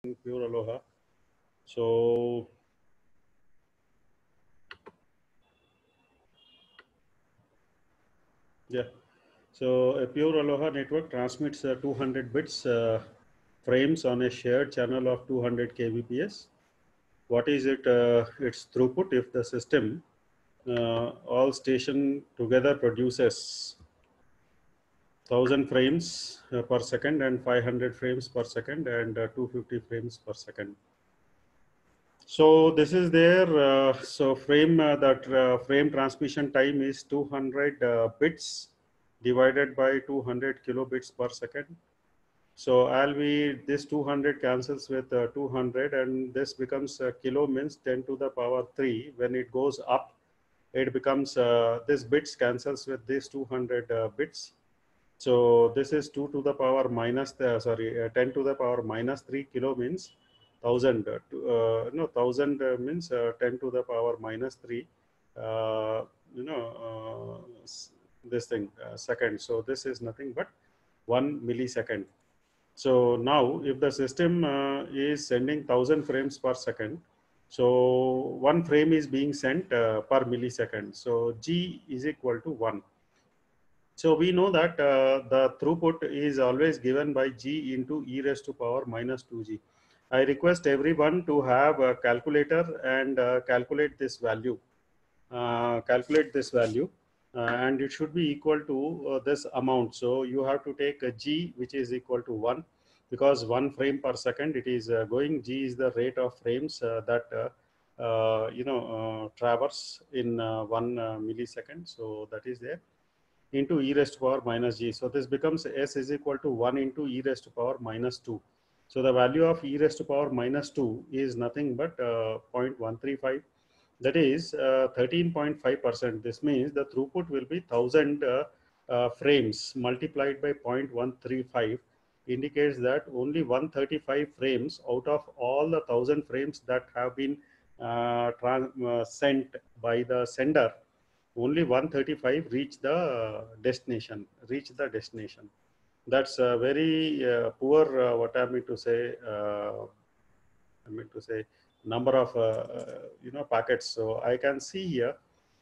pure Aloha. So yeah, so a pure Aloha network transmits 200 bits frames on a shared channel of 200 kbps. What is it? Its throughput if the system all station together produces 1000 frames per second and 500 frames per second and 250 frames per second. So this is there. So frame transmission time is 200 bits divided by 200 kilobits per second. So this 200 cancels with 200, and this becomes kilo means 10 to the power 3. When it goes up, it becomes this bits cancels with this 200 bits. So this is 2 to the power minus 10 to the power minus 3 kilo means 1000. No, 1000 means 10 to the power minus 3. You know this thing second. So this is nothing but 1 millisecond. So now if the system is sending 1000 frames per second, so one frame is being sent per millisecond. So G is equal to 1. So we know that the throughput is always given by G into e raised to power minus 2G. I request everyone to have a calculator and calculate this value. And it should be equal to this amount. So you have to take a G which is equal to 1, because 1 frame per second it is going. G is the rate of frames that traverse in 1 millisecond. So that is there, into e raised to power minus g. So this becomes s is equal to 1 into e raised to power minus 2. So the value of e raised to power minus 2 is nothing but 0.135. That is 13.5%. This means the throughput will be 1000 frames multiplied by 0.135 indicates that only 135 frames out of all the 1000 frames that have been sent by the sender, only 135 reach the destination. That's a very poor, what I mean to say, number of packets. So I can see here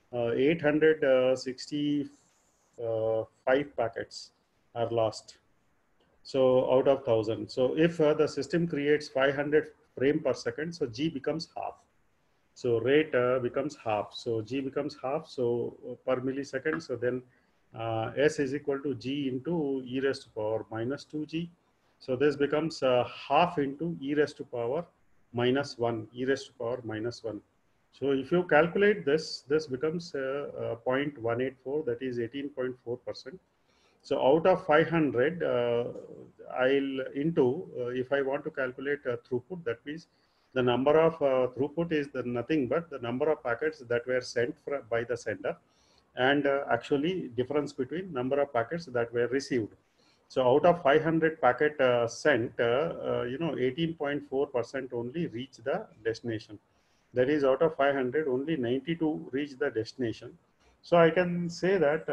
865 packets are lost. So out of 1000. So if the system creates 500 frame per second, so G becomes half. So rate becomes half. So G becomes half. So per millisecond. So then S is equal to G into e raised to power minus 2G. So this becomes half into e raised to power minus 1, e raised to power minus 1. So if you calculate this, this becomes 0.184, that is 18.4%. So out of 500, I'll into, if I want to calculate throughput, that means the number of throughput is nothing but the number of packets that were sent by the sender, and actually difference between number of packets that were received. So out of 500 packet sent, 18.4% only reach the destination. That is, out of 500, only 92 reach the destination. So I can say that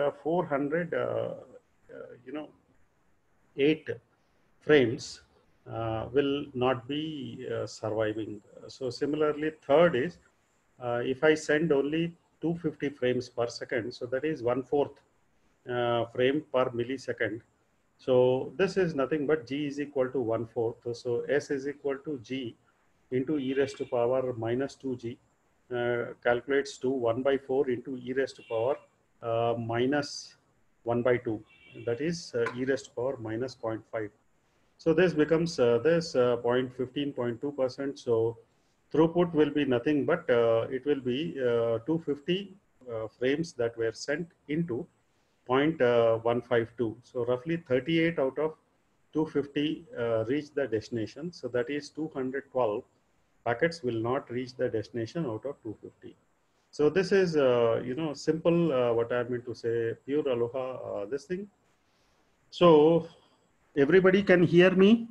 8 frames will not be surviving. So similarly, third is if I send only 250 frames per second, so that is 1/4 frame per millisecond. So this is nothing but G is equal to 1/4. So S is equal to G into e raised to power minus 2G, calculates to 1/4 into e raised to power minus 1/2. That is e raised to power minus 0.5. So this becomes 0.15.2%. So throughput will be nothing but it will be 250 frames that were sent into 0.152. So roughly 38 out of 250 reach the destination. So that is 212 packets will not reach the destination out of 250. So this is simple, what I mean to say, pure Aloha this thing. So everybody can hear me?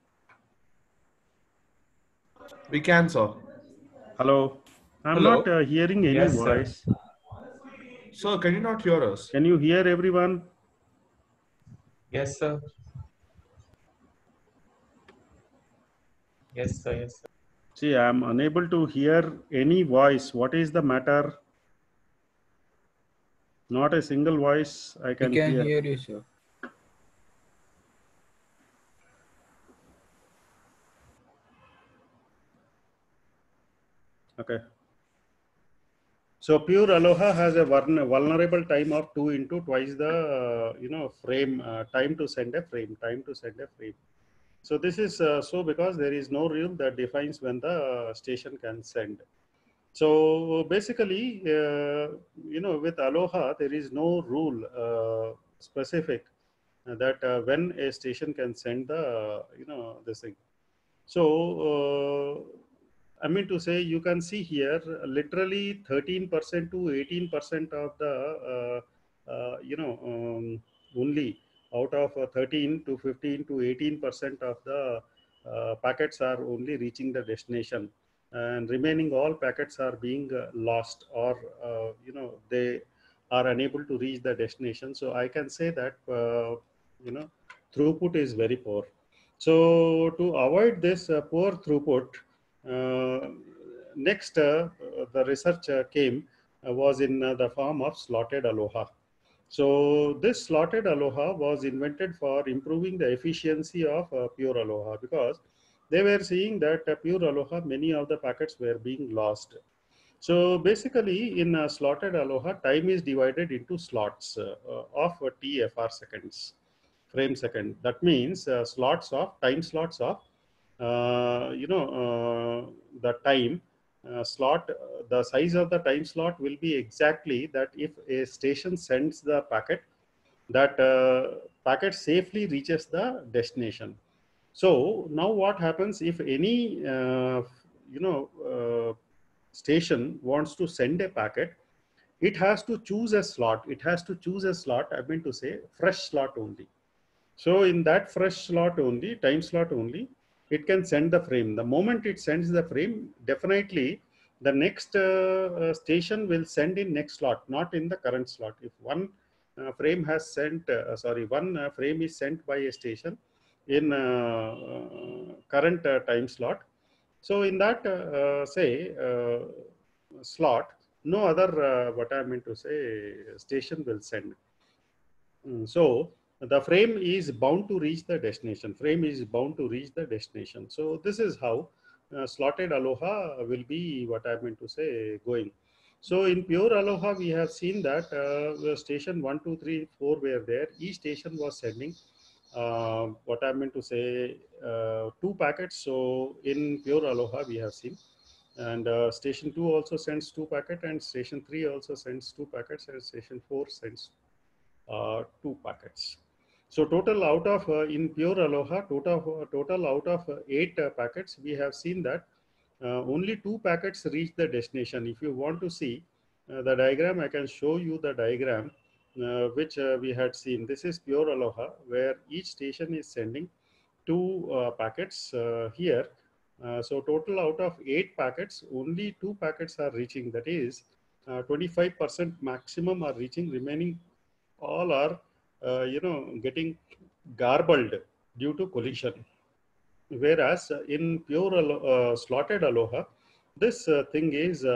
We can, sir. Hello. I'm Hello? not hearing any Yes, sir. voice. Sir, can you not hear us? Can you hear everyone? Yes, sir. Yes, sir. Yes, sir. See, I am unable to hear any voice. What is the matter? Not a single voice I We can can hear. hear you, sir. Okay. So pure Aloha has a vulnerable time of 2 into twice the frame time to send a frame. So this is so because there is no rule that defines when the station can send. So basically, with Aloha there is no rule specific that when a station can send the this thing. So I mean to say, you can see here literally 13% to 18% of the only out of 13 to 15 to 18% of the packets are only reaching the destination, and remaining all packets are being lost, or they are unable to reach the destination. So I can say that you know throughput is very poor. So to avoid this poor throughput, uh, next the research came was in the form of slotted Aloha. So this slotted Aloha was invented for improving the efficiency of pure Aloha, because they were seeing that pure Aloha, many of the packets were being lost. So basically, in slotted Aloha, time is divided into slots of TFR seconds, frame second. That means slots of time slots of the time slot. The size of the time slot will be exactly that if a station sends the packet, that packet safely reaches the destination. So now what happens if any you know station wants to send a packet? It has to choose a slot. I mean to say, fresh slot only. So in that fresh slot only, time slot only, it can send the frame. The moment it sends the frame, definitely the next station will send in next slot, not in the current slot. If one frame has sent, one frame is sent by a station in current time slot. So in that slot, no other what I meant to say station will send. So the frame is bound to reach the destination. So this is how slotted Aloha will be, what I meant to say, going. So in pure Aloha, we have seen that the station 1, 2, 3, 4 were there. Each station was sending what I meant to say, 2 packets. So in pure Aloha, we have seen. And station 2 also sends 2 packets, and station 3 also sends 2 packets, and station 4 sends 2 packets. So total out of in pure Aloha, total out of 8 packets, we have seen that only 2 packets reach the destination. If you want to see the diagram, I can show you the diagram which we had seen. This is pure Aloha, where each station is sending 2 packets here. So total out of 8 packets, only 2 packets are reaching. That is 25% maximum are reaching. Remaining all are getting garbled due to collision. Whereas in pure slotted Aloha, this thing is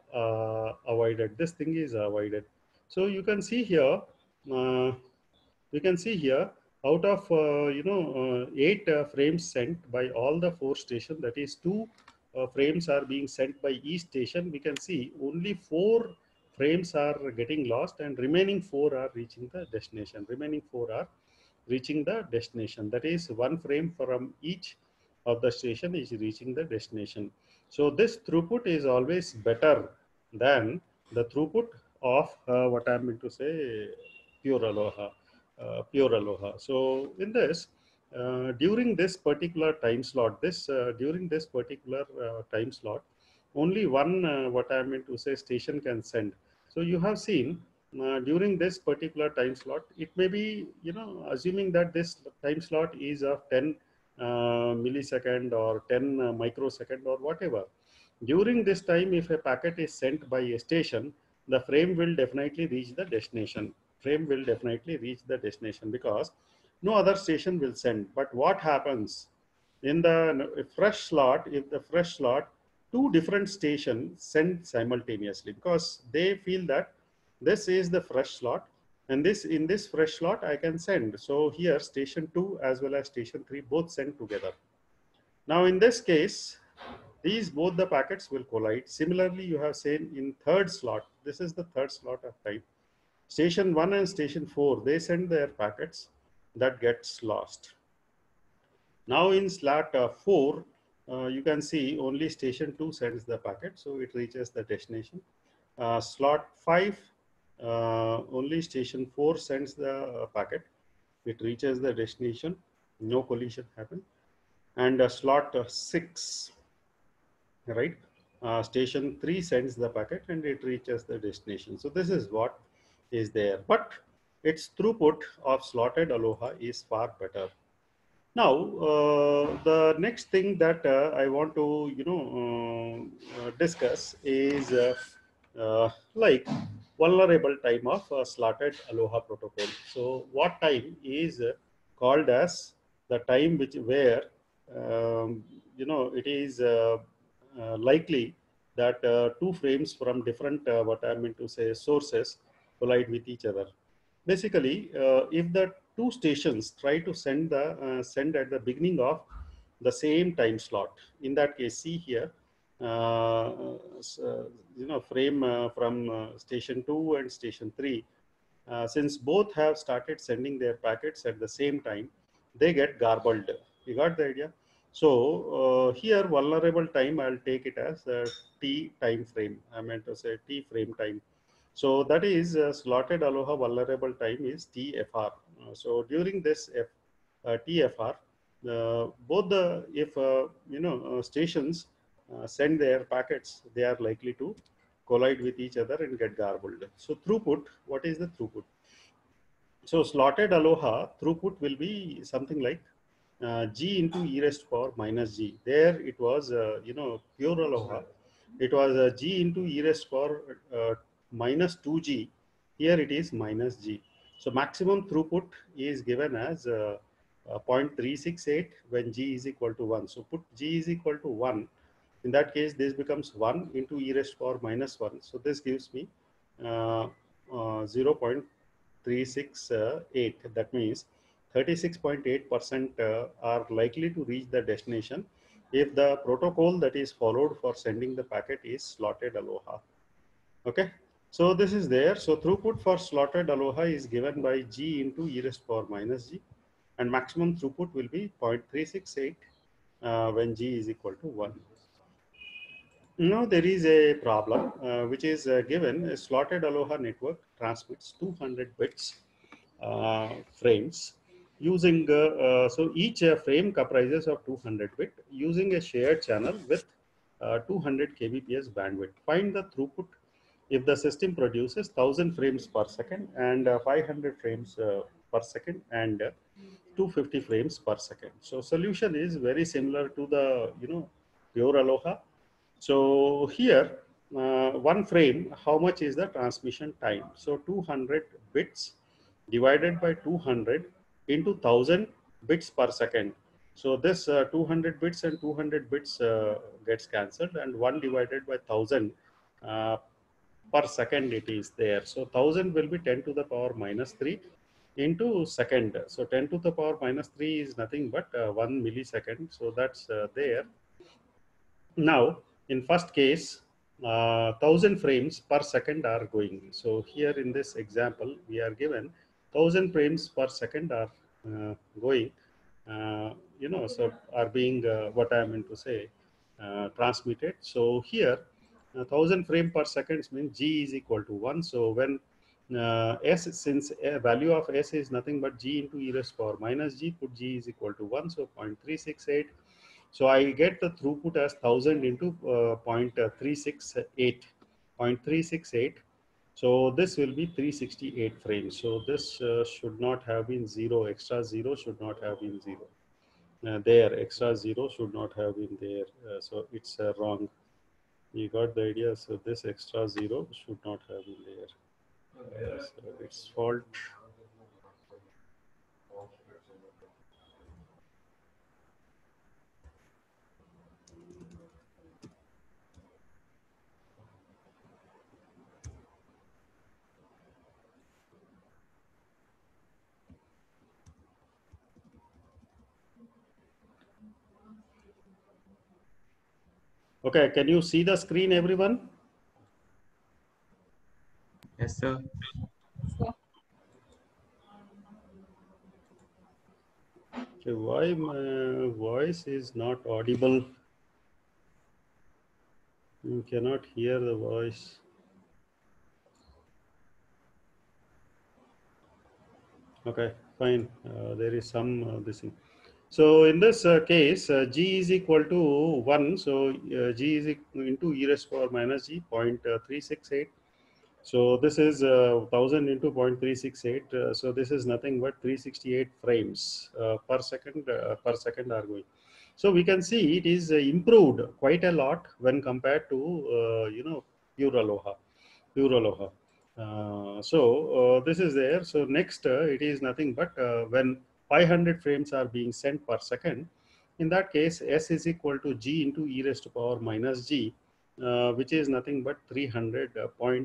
avoided. So you can see here, uh, we can see here, out of 8 frames sent by all the 4 stations, that is 2 frames are being sent by each station. We can see only 4 frames are getting lost, and remaining 4 are reaching the destination. That is, 1 frame from each of the station is reaching the destination. So this throughput is always better than the throughput of what I'm going to say, pure Aloha. So in this, during this particular time slot, only one what I meant to say station can send. So you have seen during this particular time slot, it may be, assuming that this time slot is of 10 millisecond or 10 microsecond or whatever. During this time, if a packet is sent by a station, the frame will definitely reach the destination. Because no other station will send. But what happens in the fresh slot, if the fresh slot, two different stations send simultaneously, because they feel that this is the fresh slot, and this in this fresh slot I can send. So here station 2 as well as station 3 both send together. Now in this case, these both the packets will collide. Similarly, you have seen in third slot, this is the third slot of time. Station 1 and station 4, they send their packets, that gets lost. Now in slot 4, you can see only station 2 sends the packet, so it reaches the destination. Slot 5, only station 4 sends the packet, it reaches the destination, no collision happen. And slot 6, right, station 3 sends the packet and it reaches the destination. So this is what is there, but its throughput of slotted Aloha is far better. Now, the next thing that I want to, discuss is like vulnerable time of slotted Aloha protocol. So, what time is called as the time which where it is likely that two frames from different what I mean to say sources collide with each other. Basically, if the two stations try to send at the beginning of the same time slot, in that case, see here, frame from station 2 and station 3, since both have started sending their packets at the same time, they get garbled. You got the idea? So here vulnerable time, I'll take it as T time frame. I meant to say T frame time. So that is slotted Aloha vulnerable time is TFR. So during this TFR, both the if stations send their packets, they are likely to collide with each other and get garbled. So throughput, what is the throughput? So slotted Aloha throughput will be something like G into e raised power minus G. There it was, pure Aloha. It was G into e raised power minus 2G. Here it is minus G. So maximum throughput is given as 0.368 when G is equal to 1. So put G is equal to 1. In that case, this becomes 1 into e raised power minus 1. So this gives me 0.368. That means 36.8% are likely to reach the destination if the protocol that is followed for sending the packet is slotted Aloha. Okay. So this is there. So throughput for slotted Aloha is given by G into e raised power minus G, and maximum throughput will be 0.368 when G is equal to 1. Now there is a problem which is given a slotted Aloha network transmits 200 bits frames using so each frame comprises of 200 bit using a shared channel with 200 kbps bandwidth. Find the throughput if the system produces 1000 frames per second and 500 frames per second and 250 frames per second. So solution is very similar to the pure Aloha. So here, one frame, how much is the transmission time? So 200 bits divided by 200 into 1000 bits per second. So this 200 bits and 200 bits gets cancelled, and 1 divided by 1000 uh, per second it is there. So 1000 will be 10 to the power minus 3 into second. So 10 to the power minus 3 is nothing but 1 millisecond. So that's there. Now, in first case, 1000 frames per second are going. So here in this example, we are given 1000 frames per second are going, so are being what I meant to say transmitted. So here, 1000 frame per second means G is equal to 1. So when S, since a value of S is nothing but G into e raised power minus G, put G is equal to 1. So 0.368. So I get the throughput as 1000 into 0.368. 0.368. So this will be 368 frames. So this should not have been 0. Extra 0 should not have been 0. There, extra 0 should not have been there. So it's wrong. You got the idea. So this extra 0 should not have been there. So it's fault. Okay, can you see the screen, everyone? Yes, sir. Okay, why my voice is not audible? You cannot hear the voice. Okay, fine. There is some this thing. So in this case, g is equal to 1. So g is into e raised to power minus g 0.368. So this is 1000 into 0.368. So this is nothing but 368 frames per second are going. So we can see it is improved quite a lot when compared to pure Aloha. Pure Aloha. This is there. So next, it is nothing but when 500 frames are being sent per second. In that case, S is equal to G into e raised to power minus G, which is nothing but 300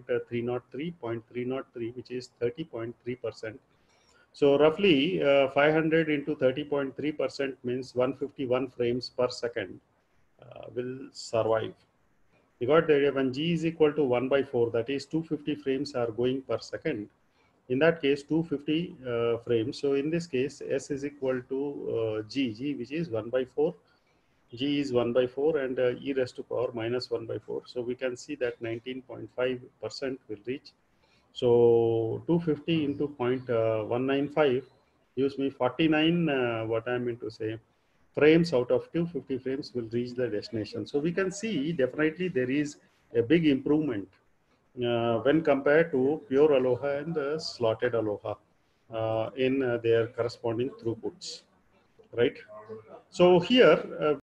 0.303, which is 30.3%. So roughly 500 into 30.3% means 151 frames per second will survive. We got the idea. When G is equal to 1 by 4, that is 250 frames are going per second. In that case, 250 frames. So in this case, S is equal to G, which is 1 by 4. G is 1 by 4 and e raised to power minus 1 by 4. So we can see that 19.5% will reach. So 250 into 0.195 gives me 49, what I mean to say, frames out of 250 frames will reach the destination. So we can see definitely there is a big improvement when compared to pure Aloha and slotted Aloha in their corresponding throughputs, right? So here